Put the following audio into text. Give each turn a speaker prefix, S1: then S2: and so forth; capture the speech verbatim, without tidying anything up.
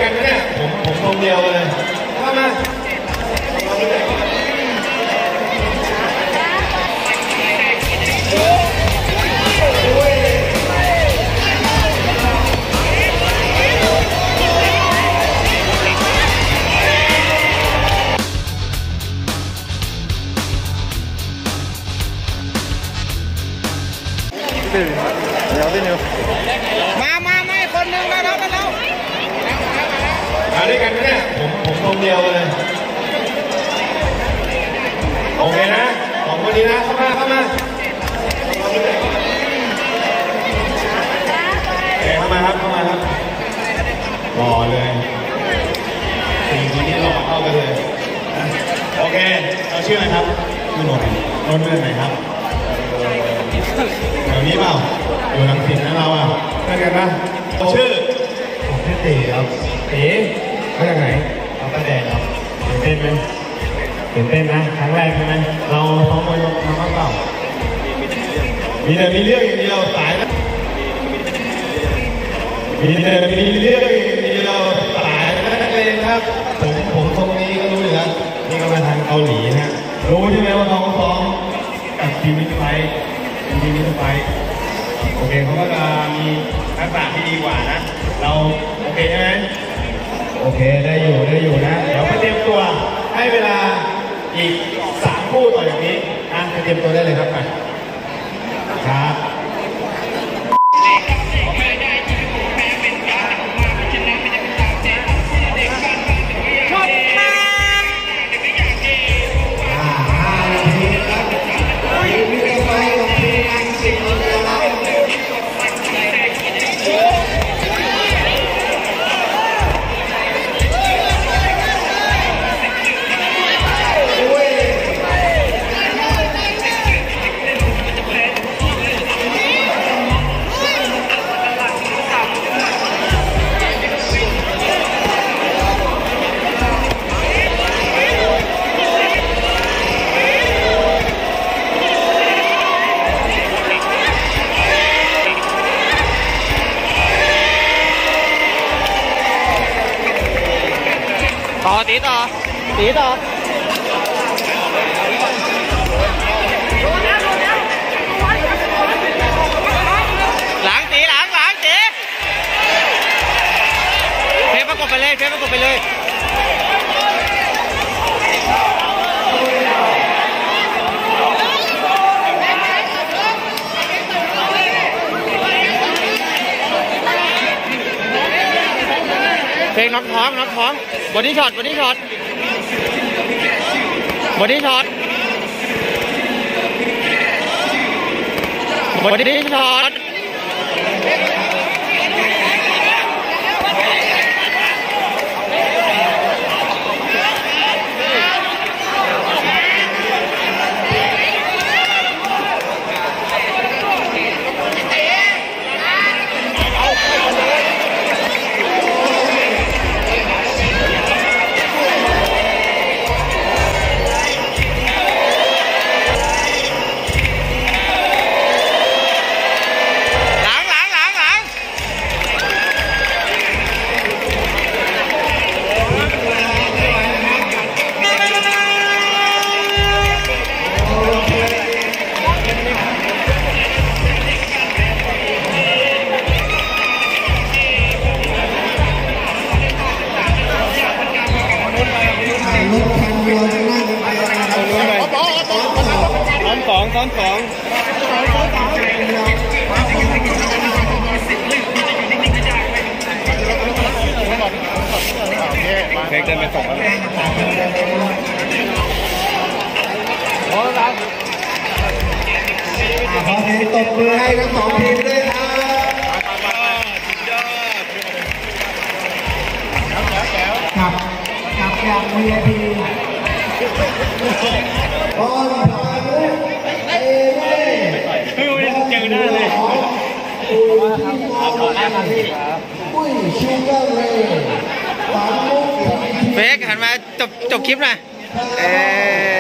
S1: กันไหมเนี่ยผมผมคนเดียวเลยเข้ามา
S2: เดี๋ยวพี่นิว
S3: มามาไม่คนหนึ่งมาแล้วมาแล้ว
S1: มาด้วยกันไหมเนี่ยผมผมคนเดียวเลยโอเคนะสองคนนี้นะเข้ามาเข้ามาโอเคเข้ามาครับเข้ามาครับรอเลยสี่คนนี้รอเข้ากันเลยโอเคเราชื่ออะไรครับชื่อนนท์นนท์เป็นไหนครับแถวนี้เปล่าอยู่ลังสิตนะเราอ่ะเพื่อนกันปะชื่อผมชื่อตีครับตีมาจากไหนเราประแดงครับตื่นเต้นไหมตื่นเต้นนะครั้งแรกใช่ไหมเราซ้อมมวยมาบ้างเปล่ามีแต่มีเรื่องอย่างเดียวสายนะมีแต่มีเรื่องอย่างเดียวสายนักเลงครับผมผมตรงนี้ก็รู้อยู่แล้วนี่ก็มาทางเกาหลีนะรู้ใช่ไหมว่าน้องซ้อมกับทีมมิตรไฟทีมมิตรไฟโอเคเขาก็จะมีทักษะที่ดีกว่านะเราโอเคใช่ไหมโอเคได้อยู่ได้อยู่นะเดี๋ยวไปเตรียมตัวให้เวลาอีกสามคู่ต่อจากนี้นะไปเตรียมตัวได้เลยครับครับ
S3: ต่อตีต่อตีต่อหลังตีหลังหลังตีเพชรประกบไปเลยเพชรประกบไปเลยเพลงน็อกท้องน็อกท้องบอดี้ช็อตบอดี้ช็อตบอดี้ช็อตบอดี้ช็อตซ้อมสองซ้อมสองเพลงเดินไปส่งแล้วพอแล้วขอเพลงตบมือให้ทั้งสองทีมด้วยครับกับกับอย่าง วี ไอ พี บอลพานุเอเล่เฮ้ยเจอหน้าเลยปุ้ยชูเกอร์เรย์ปานุเฟกหันมาจบจบคลิปหน่อยเออ